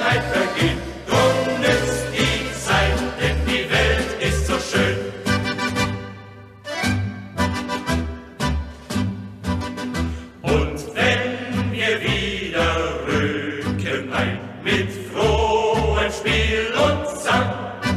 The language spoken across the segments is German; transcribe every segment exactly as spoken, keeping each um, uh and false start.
Schönheit vergeht. Drum nützt die Zeit, denn die Welt ist so schön. Und wenn wir wieder rücken ein mit frohem Spiel und Sang,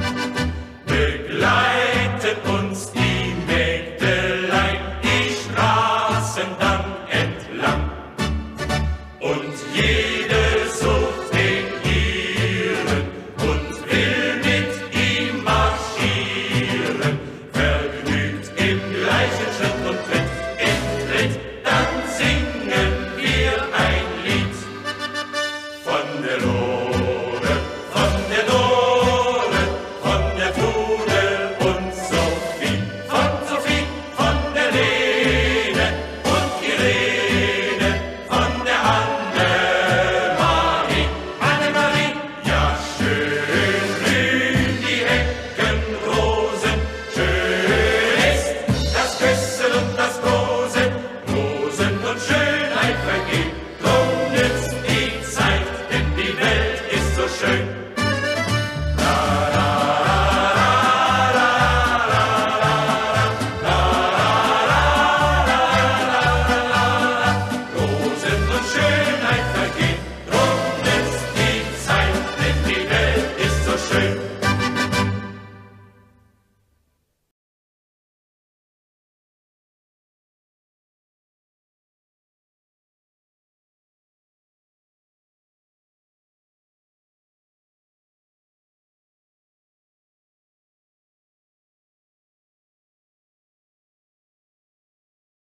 begleiten uns die Mägdelein die Straßen dann entlang. Und jede sucht den ihren und will mit ihm marschieren, vergnügt im gleichen Schritt und Tritt, im Tritt, dann singen wir ein Lied. Von der Lore, von der Dore, von der Trudel und Sophie, von Sophie, von der Lene und Irene, von der Annemarie, Annemarie. Ja, schön blühen die Heckenrosen, schön ist das Küssen und das Kosen, Rosen und Schönheit vergehen, drum nützt die Zeit, denn die Welt ist so schön.